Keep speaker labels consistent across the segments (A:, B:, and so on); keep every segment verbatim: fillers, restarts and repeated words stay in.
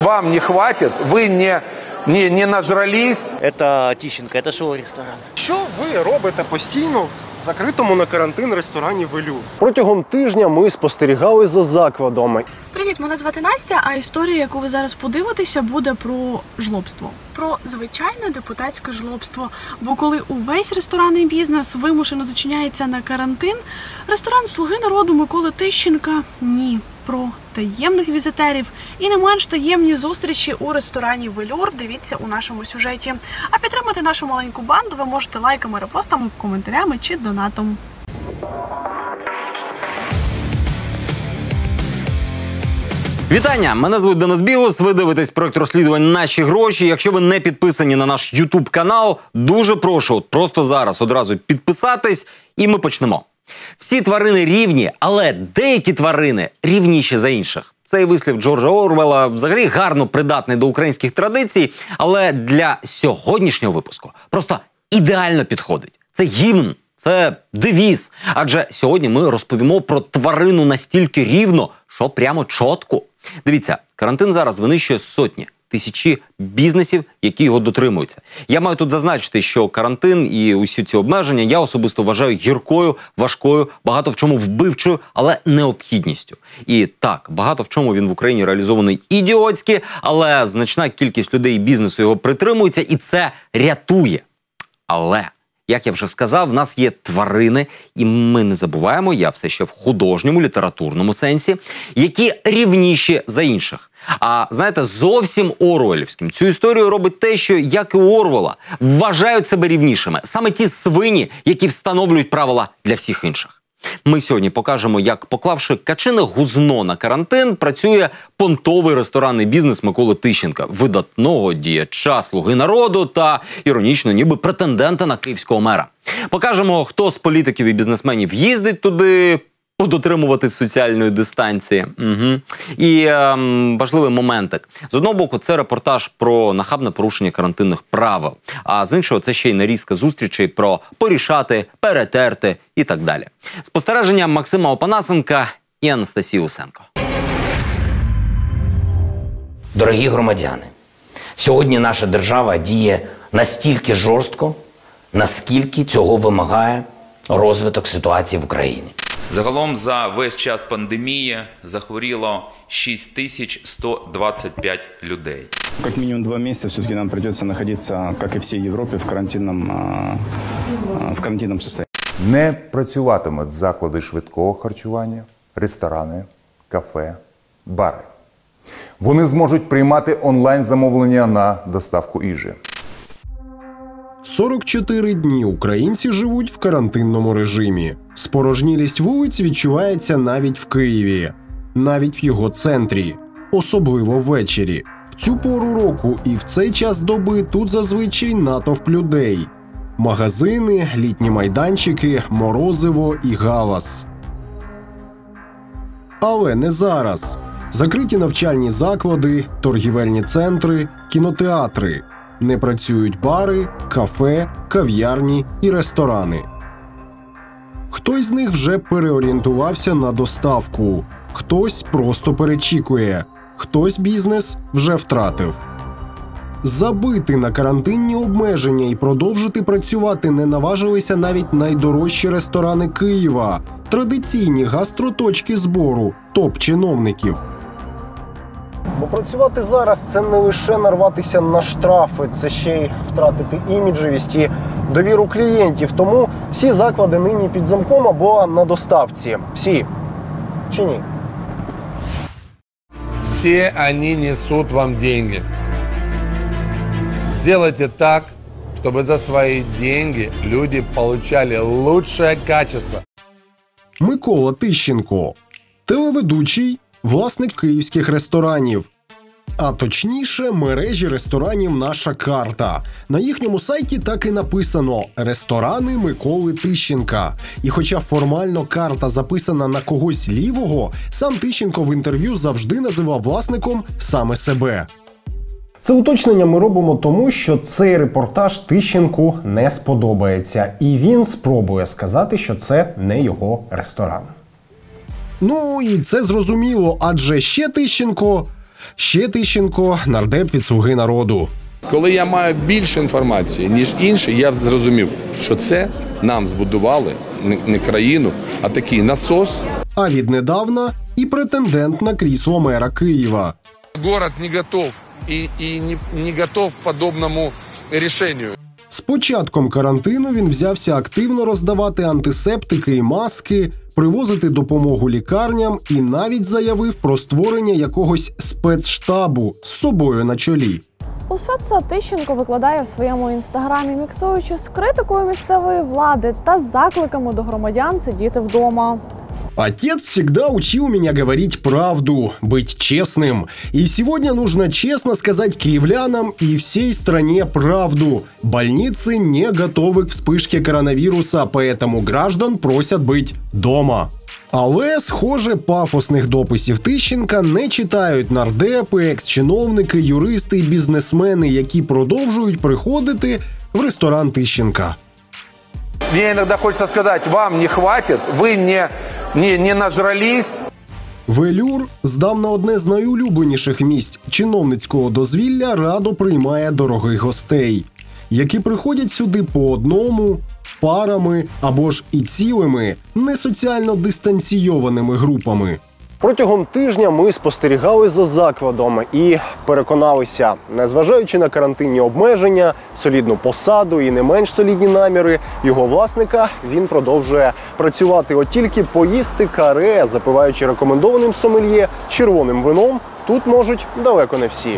A: Вам не хватит, вы не, не, не нажрались.
B: Это Тищенко, это шоу-ресторан.
C: Що ви робите постійно в закритому на карантин ресторані «Велюр»? Протягом тижня ми спостерігали за закладом.
D: Привіт, мене звати Настя, а історія, яку ви зараз подивитеся, буде про жлобство. Про звичайне депутатське жлобство. Бо коли увесь ресторанний бізнес вимушено зачиняється на карантин, ресторан «Слуги народу» Миколи Тищенка – ні. Про таємних візитерів і не менш таємні зустрічі у ресторані «Велюр» дивіться у нашому сюжеті. А підтримати нашу маленьку банду ви можете лайками, репостами, коментарями чи донатом.
E: Вітання! Мене звуть Денис Бігус, ви дивитесь проект розслідувань «Наші гроші». Якщо ви не підписані на наш ютуб канал, дуже прошу просто зараз одразу підписатись і ми почнемо. Всі тварини рівні, але деякі тварини рівніші за інших. Цей вислів Джорджа Орвелла взагалі гарно придатний до українських традицій, але для сьогоднішнього випуску просто ідеально підходить. Це гімн, це девіз. Адже сьогодні ми розповімо про тварину настільки рівно, що прямо чітко. Дивіться, карантин зараз винищує сотні, тисячі бізнесів, які його дотримуються. Я маю тут зазначити, що карантин і усі ці обмеження я особисто вважаю гіркою, важкою, багато в чому вбивчою, але необхідністю. І так, багато в чому він в Україні реалізований ідіотськи, але значна кількість людей і бізнесу його притримується, і це рятує. Але, як я вже сказав, в нас є тварини, і ми не забуваємо, я все ще в художньому, літературному сенсі, які рівніші за інших. А, знаєте, зовсім орвелівським цю історію робить те, що, як і у Орвелла, вважають себе рівнішими. Саме ті свині, які встановлюють правила для всіх інших. Ми сьогодні покажемо, як, поклавши качине гузно на карантин, працює понтовий ресторанний бізнес Миколи Тищенка, видатного діяча «Слуги народу» та, іронічно, ніби претендента на київського мера. Покажемо, хто з політиків і бізнесменів їздить туди, дотримуватись соціальної дистанції. Угу. І ем, важливий моментик. З одного боку, це репортаж про нахабне порушення карантинних правил. А з іншого, це ще й нарізка зустрічей про порішати, перетерти і так далі. Спостереження Максима Опанасенка і Анастасії Усенко.
F: Дорогі громадяни, сьогодні наша держава діє настільки жорстко, наскільки цього вимагає розвиток ситуації в Україні.
G: Загалом за весь час пандемії захворіло шість тисяч сто двадцять п'ять людей.
H: Как минимум два месяца все-таки нам придется находиться, как и всей Европе, в карантинном, в карантинном состоянии.
I: Не працюватимуть заклади швидкого харчування, ресторани, кафе, бари. Вони зможуть приймати онлайн-замовлення на доставку їжі.
J: сорок чотири дні українці живуть в карантинному режимі. Спорожнілість вулиць відчувається навіть в Києві, навіть в його центрі, особливо ввечері. В цю пору року і в цей час доби тут зазвичай натовп людей. Магазини, літні майданчики, морозиво і галас. Але не зараз. Закриті навчальні заклади, торгівельні центри, кінотеатри. Не працюють бари, кафе, кав'ярні і ресторани. Хтось з них вже переорієнтувався на доставку, хтось просто перечікує, хтось бізнес вже втратив. Забити на карантинні обмеження і продовжити працювати не наважилися навіть найдорожчі ресторани Києва, традиційні гастроточки збору топ-чиновників.
C: Бо працювати зараз – це не лише нарватися на штрафи, це ще й втратити іміджевість і довіру клієнтів. Тому всі заклади нині під замком або на доставці. Всі. Чи ні?
A: Все они несут вам деньги. Сделайте так, чтобы за свои деньги люди получали лучшее качество.
J: Микола Тищенко – телеведучий, власник київських ресторанів. А точніше, мережі ресторанів «Наша карта». На їхньому сайті так і написано «Ресторани Миколи Тищенка». І хоча формально карта записана на когось лівого, сам Тищенко в інтерв'ю завжди називав власником саме себе.
C: Це уточнення ми робимо тому, що цей репортаж Тищенку не сподобається. І він спробує сказати, що це не його ресторан.
J: Ну і це зрозуміло, адже ще Тищенко Ще Тищенко – нардеп від «Слуги народу».
A: Коли я маю більше інформації, ніж інші, я зрозумів, що це нам збудували не країну, а такий насос.
J: А віднедавна і претендент на крісло мера Києва.
A: Город не готов і, і не, не готов к подобному рішенню.
J: З початком карантину він взявся активно роздавати антисептики і маски, привозити допомогу лікарням і навіть заявив про створення якогось спецштабу з собою на чолі.
K: Усе це Тищенко викладає в своєму інстаграмі, міксуючи з критикою місцевої влади та закликами до громадян сидіти вдома.
J: Отец всегда учил меня говорить правду, быть честным. И сегодня нужно честно сказать киевлянам и всей стране правду. Больницы не готовы к вспышке коронавируса, поэтому граждан просят быть дома. Але, схоже, пафосних дописів Тищенка не читають нардепи, екс-чиновники, юристи і бізнесмени, які продовжують приходити в ресторан Тищенка.
A: Мне иногда хочется сказать, вам не хватит, вы не, не, не нажрались.
J: Велюр, здавна одне з найулюбленіших місць чиновницького дозвілля, радо приймає дорогих гостей, які приходять сюди по одному, парами або ж і цілими, не соціально дистанційованими групами.
C: Протягом тижня ми спостерігали за закладом і переконалися, незважаючи на карантинні обмеження, солідну посаду і не менш солідні наміри його власника, він продовжує працювати. От тільки поїсти каре, запиваючи рекомендованим сомельє червоним вином, тут можуть далеко не всі.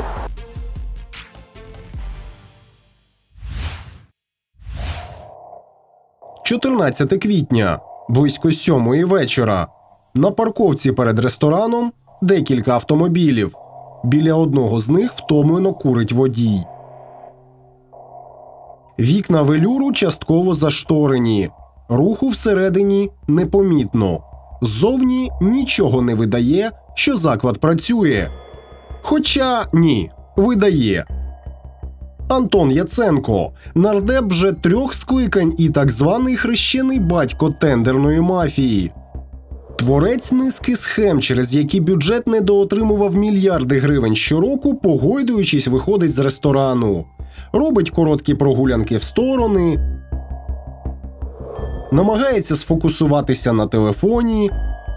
J: чотирнадцяте квітня, близько сьомої вечора. На парковці перед рестораном декілька автомобілів. Біля одного з них втомлено курить водій. Вікна велюру частково зашторені. Руху всередині непомітно. Ззовні нічого не видає, що заклад працює. Хоча ні, видає. Антон Яценко – нардеп вже трьох скликань і так званий хрещений батько тендерної мафії. Творець низки схем, через які бюджет недоотримував мільярди гривень щороку, погойдуючись, виходить з ресторану. Робить короткі прогулянки в сторони, намагається сфокусуватися на телефоні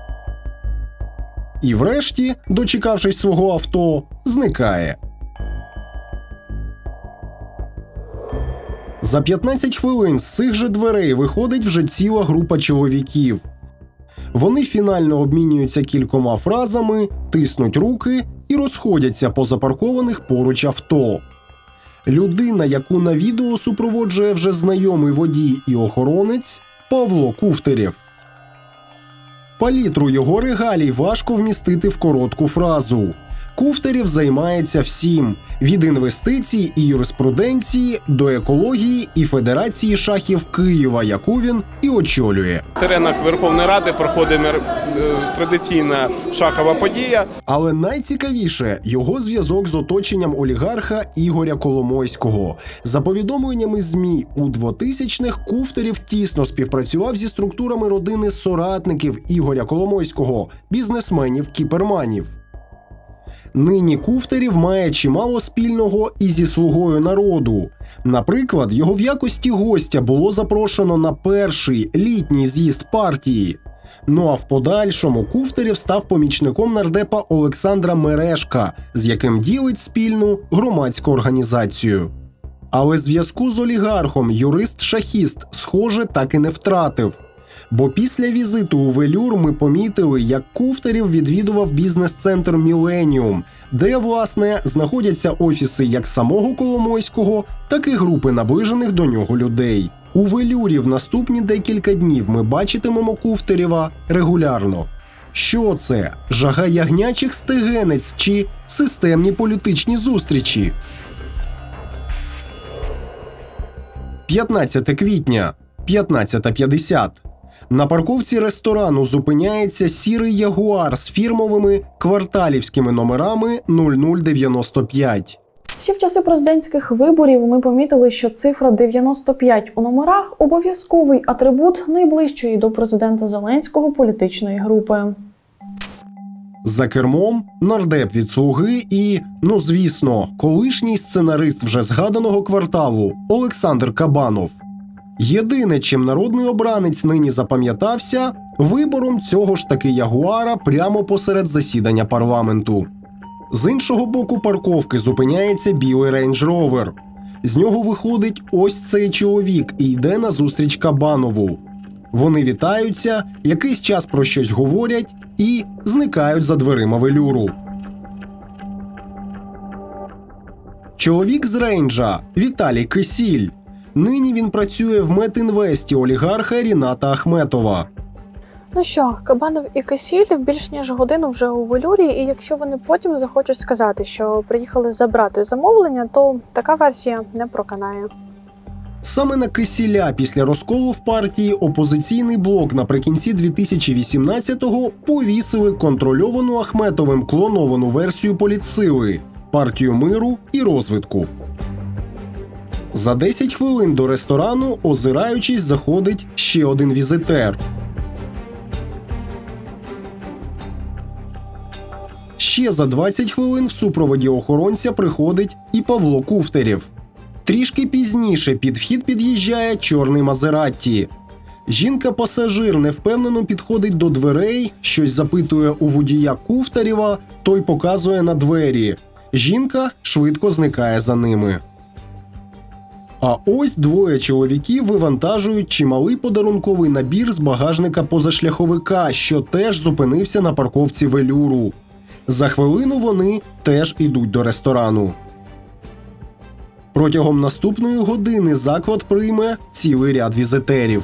J: і врешті, дочекавшись свого авто, зникає. За п'ятнадцять хвилин з цих же дверей виходить вже ціла група чоловіків. Вони фінально обмінюються кількома фразами, тиснуть руки і розходяться по запаркованих поруч авто. Людина, яку на відео супроводжує вже знайомий водій і охоронець – Павло Куфтерєв. Палітру його регалій важко вмістити в коротку фразу. Куфтерєв займається всім – від інвестицій і юриспруденції до екології і Федерації шахів Києва, яку він і очолює.
L: На теренах Верховної Ради проходить традиційна шахова подія.
J: Але найцікавіше – його зв'язок з оточенням олігарха Ігоря Коломойського. За повідомленнями ЗМІ, у двотисячних Куфтерєв тісно співпрацював зі структурами родини соратників Ігоря Коломойського – бізнесменів-кіперманів. Нині Куфтерєв має чимало спільного і зі «Слугою народу». Наприклад, його в якості гостя було запрошено на перший літній з'їзд партії. Ну а в подальшому Куфтерєв став помічником нардепа Олександра Мережка, з яким ділить спільну громадську організацію. Але зв'язку з олігархом юрист-шахіст, схоже, так і не втратив. Бо після візиту у Велюр ми помітили, як Куфтерєв відвідував бізнес-центр «Міленіум», де, власне, знаходяться офіси як самого Коломойського, так і групи наближених до нього людей. У Велюрі в наступні декілька днів ми бачитимемо Куфтерєва регулярно. Що це? Жага ягнячих стегенець чи системні політичні зустрічі? п'ятнадцяте квітня, п'ятнадцята п'ятдесят. На парковці ресторану зупиняється сірий ягуар з фірмовими кварталівськими номерами нуль нуль дев'яносто п'ять.
K: Ще в часи президентських виборів ми помітили, що цифра дев'яносто п'ять у номерах – обов'язковий атрибут найближчої до президента Зеленського політичної групи.
J: За кермом нардеп від «Слуги» і, ну звісно, колишній сценарист вже згаданого кварталу Олександр Кабанов. Єдине, чим народний обранець нині запам'ятався – вибором цього ж таки ягуара прямо посеред засідання парламенту. З іншого боку парковки зупиняється білий рейндж-ровер. З нього виходить ось цей чоловік і йде назустріч Кабанову. Вони вітаються, якийсь час про щось говорять і зникають за дверима велюру. Чоловік з рейнджа – Віталій Кисіль. Нині він працює в Метінвесті олігарха Ріната Ахметова.
K: Ну що, Кабанов і Кисіль більш ніж годину вже у велюрі, і якщо вони потім захочуть сказати, що приїхали забрати замовлення, то така версія не проканає.
J: Саме на Кисіля після розколу в партії опозиційний блок наприкінці дві тисячі вісімнадцятого повісили контрольовану Ахметовим клоновану версію політсили – партію миру і розвитку. За десять хвилин до ресторану, озираючись, заходить ще один візитер. Ще за двадцять хвилин в супроводі охоронця приходить і Павло Куфтерєв. Трішки пізніше під вхід під'їжджає чорний Мазератті. Жінка-пасажир невпевнено підходить до дверей, щось запитує у водія Куфтерєва, той показує на двері. Жінка швидко зникає за ними. А ось двоє чоловіків вивантажують чималий подарунковий набір з багажника позашляховика, що теж зупинився на парковці велюру. За хвилину вони теж ідуть до ресторану. Протягом наступної години заклад прийме цілий ряд візитерів.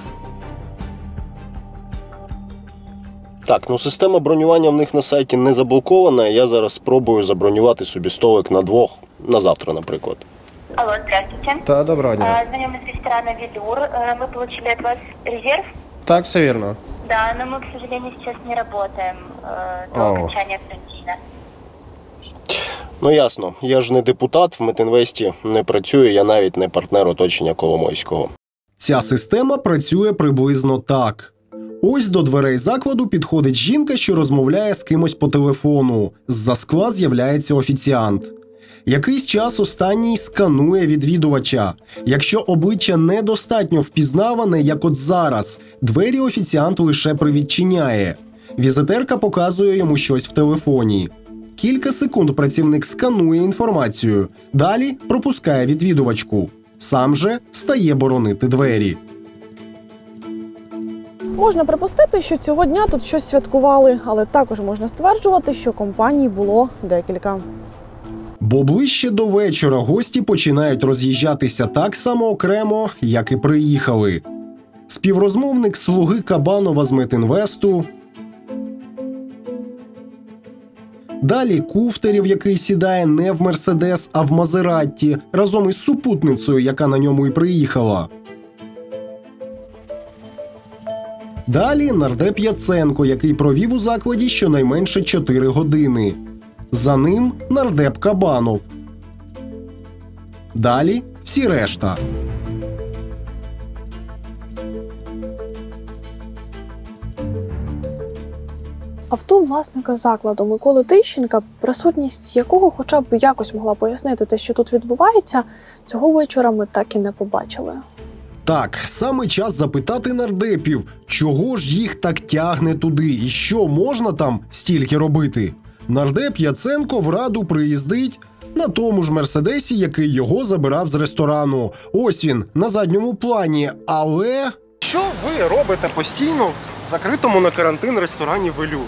C: Так, ну система бронювання в них на сайті не заблокована. Я зараз спробую забронювати собі столик на двох, на завтра, наприклад.
M: Алло, здравствуйте.
C: Да, доброго дня.
M: Звоним из ресторана «Велюр». Мы получили от вас резерв.
C: Так, все верно.
M: Да, но мы, к сожалению, сейчас не работаем до
C: О.
M: окончания карантина.
C: Ну ясно, я ж не депутат, в Метінвесті не працюю, я навіть не партнер оточення Коломойського.
J: Ця система працює приблизно так. Ось до дверей закладу підходить жінка, що розмовляє з кимось по телефону. З-за скла з'являється офіціант. Якийсь час останній сканує відвідувача. Якщо обличчя недостатньо впізнаване, як от зараз, двері офіціант лише привідчиняє. Візитерка показує йому щось в телефоні. Кілька секунд працівник сканує інформацію. Далі пропускає відвідувачку. Сам же стає боронити двері.
K: Можна припустити, що цього дня тут щось святкували, але також можна стверджувати, що компаній було декілька.
J: Бо ближче до вечора гості починають роз'їжджатися так само окремо, як і приїхали. Співрозмовник «Слуги» Кабанова з Метінвесту. Далі Куфтерєв, який сідає не в «Мерседес», а в «Мазератті», разом із супутницею, яка на ньому і приїхала. Далі нардеп Яценко, який провів у закладі щонайменше чотири години. За ним нардеп Кабанов. Далі всі решта.
K: Авто власника закладу Миколи Тищенка, присутність якого хоча б якось могла пояснити те, що тут відбувається, цього вечора ми так і не побачили.
J: Так, саме час запитати нардепів, чого ж їх так тягне туди і що можна там стільки робити. Нардеп Яценко в Раду приїздить на тому ж «Мерседесі», який його забирав з ресторану. Ось він, на задньому плані, але...
C: Що ви робите постійно в закритому на карантин ресторані «Велюр»?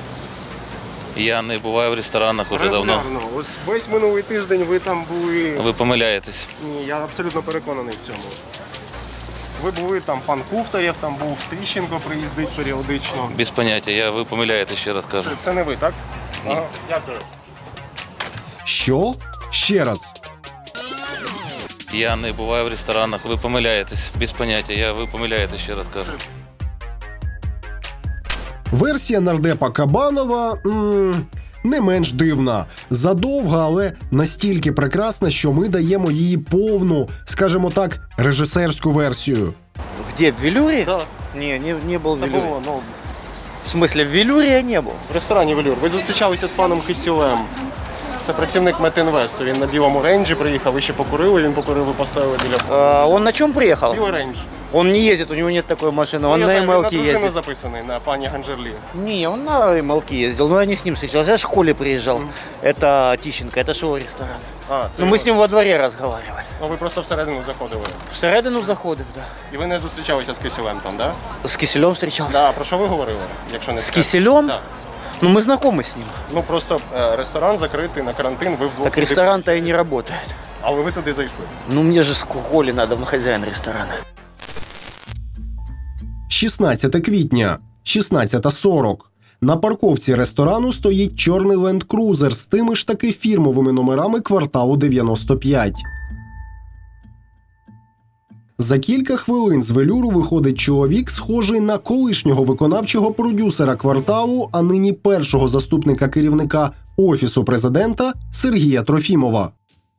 N: Я не буваю в ресторанах уже давно.
C: Ось весь минулий тиждень ви там були...
N: Ви помиляєтесь.
C: Ні, я абсолютно переконаний в цьому. Ви були там, пан Куфтерєв там був, Тищенко приїздить періодично.
N: Без поняття, я, ви помиляєтесь, ще раз кажу.
C: Це, це не ви, так?
N: Ні.
C: Ага, дякую.
J: Що? Ще раз.
N: Я не буваю в ресторанах, ви помиляєтесь. Без поняття, я, ви помиляєтесь, ще раз кажу.
J: Версія нардепа Кабанова м- не менш дивна. Задовга, але настільки прекрасна, що ми даємо її повну, скажімо так, режисерську версію.
B: Где, в «Велюре»? Да. Не, не, не был в «Велюре».
C: Було, ну,
B: В смысле, в Велюре я не был.
C: В ресторані «Велюр». Ви зустрічалися з паном Кисілем. Це працівник Метінвесту. Він на білому рейнджі приїхав, ви ще покурили, він покурив, ви поставили біля...
B: А, он на чем приехал?
C: Білий рейндж.
B: Он не ездит, у него нет такой машины, он
C: Ну,
B: на
C: я знаю,
B: эм эл ка
C: він на дружину
B: ездит.
C: записаний, на пані Ганджерлі.
B: Не, он на эм эл ка ездил, но я не с ним встречался, я в школе приезжал. Это Тищенко, это же его ресторан.
C: А, це
B: Но мы с ним во дворе разговаривали.
C: Ну, ви просто всередину заходили.
B: Всередину заходив, да.
C: І ви не зустрічалися з Кисілем там, да?
B: С Киселем встречался.
C: Да, про що ви говорили, якщо не
B: С
C: секрет?
B: Киселем?
C: Да.
B: Ну, мы знакомы с ним.
C: Ну, просто е, ресторан закритий на карантин, ви вдвох...
B: Так
C: туди-
B: ресторан-то и не работает.
C: Але ви туди зайшли.
B: Ну, мне же с Кухоли надо, ну, хозяин ресторана.
J: шістнадцяте квітня, шістнадцята сорок. На парковці ресторану стоїть чорний Land Cruiser з тими ж таки фірмовими номерами кварталу дев'яносто п'ять. За кілька хвилин з «Велюру» виходить чоловік, схожий на колишнього виконавчого продюсера кварталу, а нині першого заступника керівника Офісу президента Сергія Трофімова.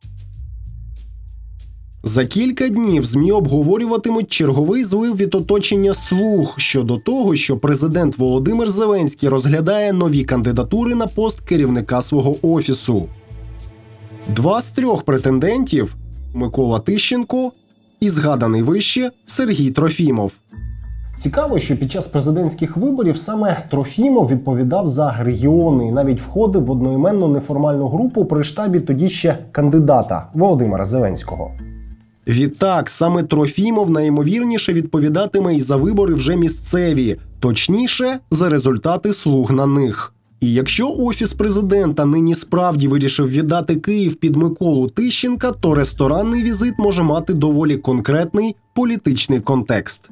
J: За кілька днів ЗМІ обговорюватимуть черговий злив від оточення «Слуг» щодо того, що президент Володимир Зеленський розглядає нові кандидатури на пост керівника свого офісу. Два з трьох претендентів – Микола Тищенко і згаданий вище Сергій Трофімов. Цікаво, що під час президентських виборів саме Трофімов відповідав за регіони і навіть входив в одноіменну неформальну групу при штабі тоді ще кандидата Володимира Зеленського. Відтак, саме Трофімов найімовірніше відповідатиме і за вибори вже місцеві, точніше, за результати «Слуг» на них. І якщо Офіс президента нині справді вирішив віддати Київ під Миколу Тищенка, то ресторанний візит може мати доволі конкретний політичний контекст.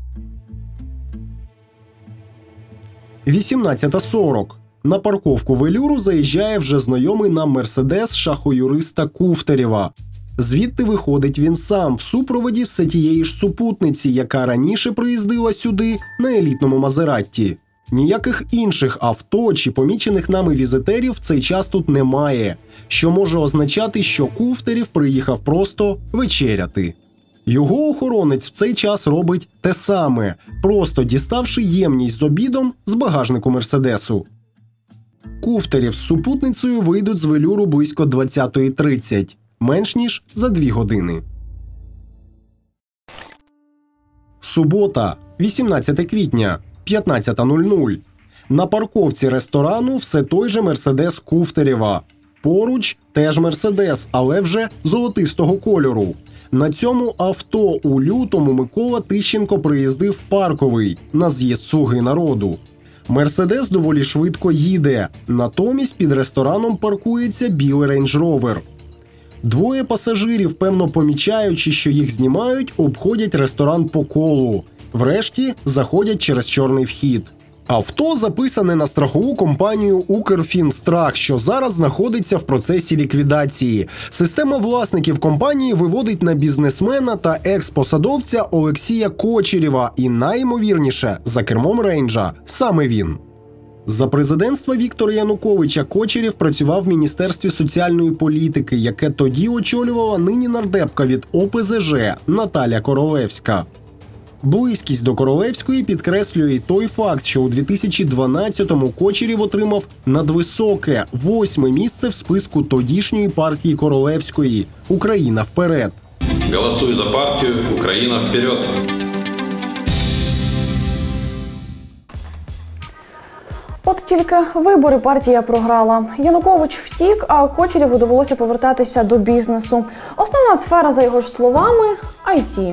J: вісімнадцята сорок. На парковку «Велюру» заїжджає вже знайомий нам «Мерседес» шахоюриста Куфтарєва. Звідти виходить він сам в супроводі все тієї ж супутниці, яка раніше приїздила сюди на елітному Мазератті. Ніяких інших авто чи помічених нами візитерів в цей час тут немає, що може означати, що Куфтарєв приїхав просто вечеряти. Його охоронець в цей час робить те саме, просто діставши ємність з обідом з багажнику «Мерседесу». Куфтарєв з супутницею вийдуть з «Велюру» близько двадцятої тридцять, менш ніж за дві години. Субота, вісімнадцяте квітня, п'ятнадцята нуль нуль. На парковці ресторану все той же «Мерседес» Куфтарєва. Поруч теж «Мерседес», але вже золотистого кольору. На цьому авто у лютому Микола Тищенко приїздив в Парковий на з'їзд «Слуги народу». «Мерседес» доволі швидко їде, натомість під рестораном паркується білий рейндж-ровер. Двоє пасажирів, певно помічаючи, що їх знімають, обходять ресторан по колу. Врешті заходять через чорний вхід. Авто записане на страхову компанію «Укрфінстрах», що зараз знаходиться в процесі ліквідації. Система власників компанії виводить на бізнесмена та екс-посадовця Олексія Кочерєва і, найімовірніше, за кермом рейнджа саме він. За президентства Віктора Януковича Кочерєв працював в Міністерстві соціальної політики, яке тоді очолювала нині нардепка від О Пе Зе Же Наталя Королевська. Близькість до Королевської підкреслює й той факт, що у дві тисячі дванадцятому Кочерєв отримав надвисоке восьме місце в списку тодішньої партії Королевської «Україна вперед».
O: Голосуй за партію «Україна вперед».
K: От тільки вибори партія програла. Янукович втік, а Кочерєву довелося повертатися до бізнесу. Основна сфера, за його ж словами, ай ті.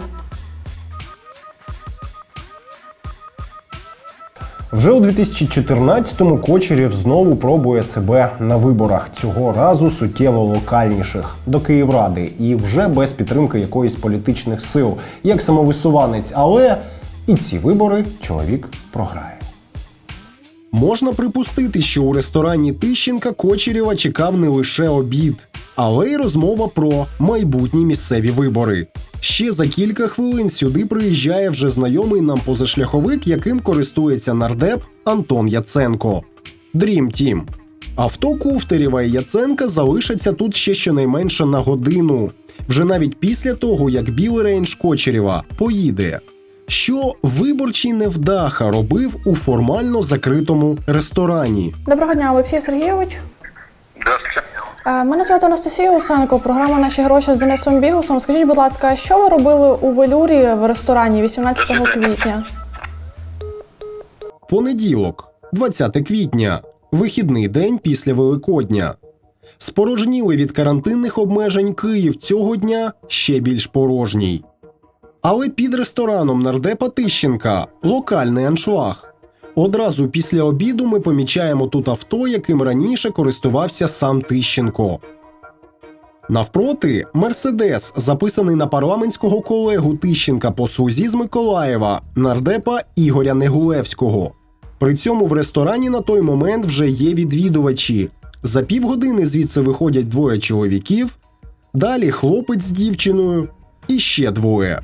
C: Вже у дві тисячі чотирнадцятому Кочерєв знову пробує себе на виборах, цього разу суттєво локальніших, до Київради, і вже без підтримки якоїсь політичних сил, як самовисуванець, але і ці вибори чоловік програє.
J: Можна припустити, що у ресторані Тищенка Кочерєва чекав не лише обід, але й розмова про майбутні місцеві вибори. Ще за кілька хвилин сюди приїжджає вже знайомий нам позашляховик, яким користується нардеп Антон Яценко. Dream Team. Авто Куфтарєва і Яценка залишаться тут ще щонайменше на годину. Вже навіть після того, як білий рейндж Кочерєва поїде. Що виборчий невдаха робив у формально закритому ресторані?
K: Доброго дня, Олексій Сергійович. Мене звати Анастасія Усенко, програма «Наші гроші» з Денисом Бігусом. Скажіть, будь ласка, що ви робили у «Велюрі» в ресторані вісімнадцятого квітня?
J: Понеділок, двадцяте квітня. Вихідний день після Великодня. Спорожнілий від карантинних обмежень Київ цього дня ще більш порожній. Але під рестораном нардепа Тищенка локальний аншлаг. Одразу після обіду ми помічаємо тут авто, яким раніше користувався сам Тищенко. Навпроти – Мерседес, записаний на парламентського колегу Тищенка по Слузі з Миколаєва, нардепа Ігоря Негулевського. При цьому в ресторані на той момент вже є відвідувачі. За півгодини звідси виходять двоє чоловіків, далі хлопець з дівчиною і ще двоє.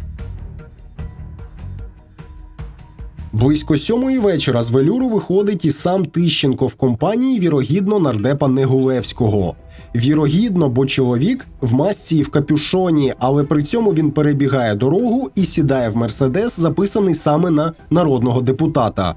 J: Близько сьомої вечора з «Велюру» виходить і сам Тищенко в компанії, вірогідно, нардепа Негулевського. Вірогідно, бо чоловік в масці і в капюшоні, але при цьому він перебігає дорогу і сідає в «Мерседес», записаний саме на народного депутата.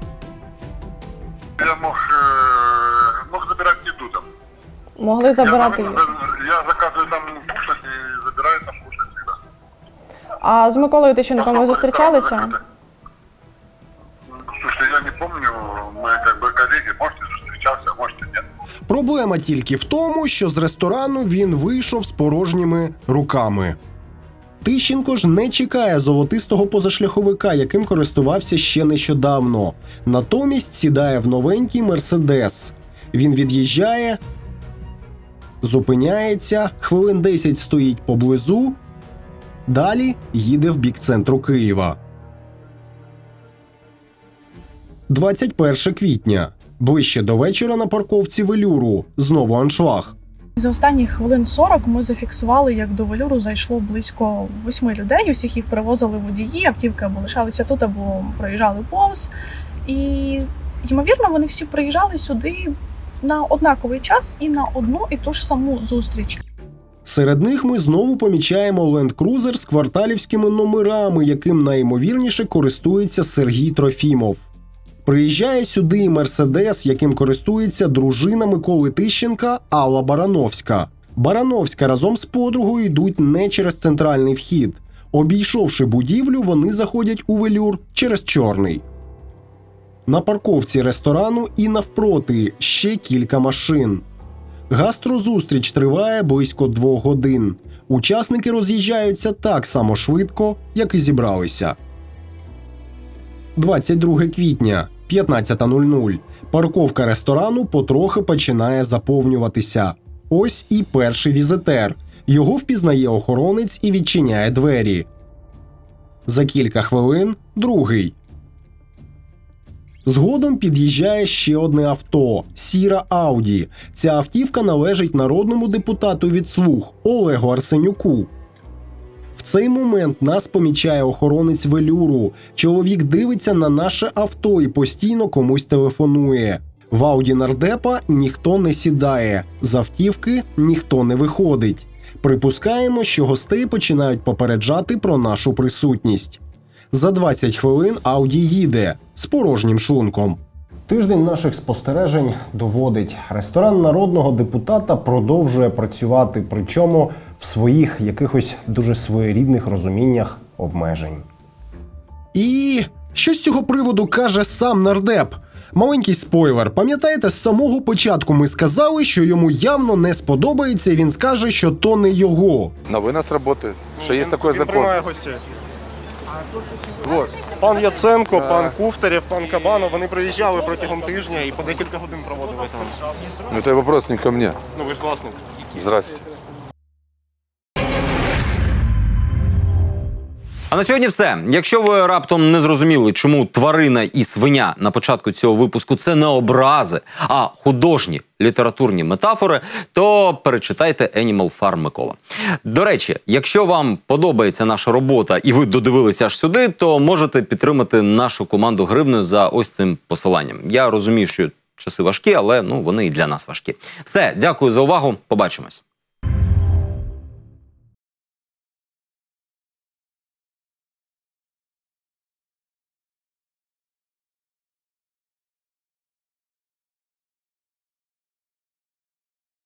P: Я мог, мог забирать еду там.
K: Могли забирати її.
P: Я заказываю там кушать и забираю там кушать всегда.
K: А з Миколою Тищенком ви зустрічалися?
P: Слушайте, я не помню, мы как бы коллеги, можете встречаться, можете нет.
J: Проблема тільки в тому, що з ресторану він вийшов з порожніми руками. Тищенко ж не чекає золотистого позашляховика, яким користувався ще нещодавно. Натомість сідає в новенький «Мерседес». Він від'їжджає, зупиняється, хвилин десять стоїть поблизу, далі їде в бік центру Києва. двадцять перше квітня. Ближче до вечора на парковці «Велюру». Знову аншлаг.
D: За останні хвилин сорок ми зафіксували, як до «Велюру» зайшло близько восьми людей. Усіх їх перевозили водії, автівки або лишалися тут, або проїжджали повз. І, ймовірно, вони всі приїжджали сюди на однаковий час і на одну і ту ж саму зустріч.
J: Серед них ми знову помічаємо ленд-крузер з кварталівськими номерами, яким найімовірніше користується Сергій Трофімов. Приїжджає сюди і «Мерседес», яким користується дружина Миколи Тищенка Алла Барановська. Барановська разом з подругою йдуть не через центральний вхід. Обійшовши будівлю, вони заходять у «Велюр» через чорний. На парковці ресторану і навпроти ще кілька машин. Гастрозустріч триває близько двох годин. Учасники роз'їжджаються так само швидко, як і зібралися. двадцять друге квітня, п'ятнадцята нуль нуль. Парковка ресторану потрохи починає заповнюватися. Ось і перший візитер. Його впізнає охоронець і відчиняє двері. За кілька хвилин – другий. Згодом під'їжджає ще одне авто – сіра Ауді. Ця автівка належить народному депутату від «Слуг» Олегу Арсенюку. В цей момент нас помічає охоронець «Велюру». Чоловік дивиться на наше авто і постійно комусь телефонує. В Ауді нардепа ніхто не сідає, з автівки ніхто не виходить. Припускаємо, що гостей починають попереджати про нашу присутність. За двадцять хвилин Ауді їде з порожнім шлунком.
C: Тиждень наших спостережень доводить, ресторан народного депутата продовжує працювати, причому в своїх якихось дуже своєрідних розуміннях обмежень.
J: І що з цього приводу каже сам нардеп? Маленький спойлер. Пам'ятаєте, з самого початку ми сказали, що йому явно не сподобається, і він скаже, що то не його.
A: Новина з роботи. Що є такий закон.
C: Приймає гостей. Вот. Пан Яценко, пан Куфтарєв, пан Кабанов, вони приїжджали протягом тижня і по декілька годин проводили там.
A: Ну, це вопрос не ко мне.
C: Ну, ви ж власник.
A: Здрасте.
E: А на сьогодні все. Якщо ви раптом не зрозуміли, чому тварина і свиня на початку цього випуску – це не образи, а художні літературні метафори, то перечитайте Animal Farm Микола. До речі, якщо вам подобається наша робота і ви додивилися аж сюди, то можете підтримати нашу команду гривнею за ось цим посиланням. Я розумію, що часи важкі, але ну, вони і для нас важкі. Все, дякую за увагу, побачимось.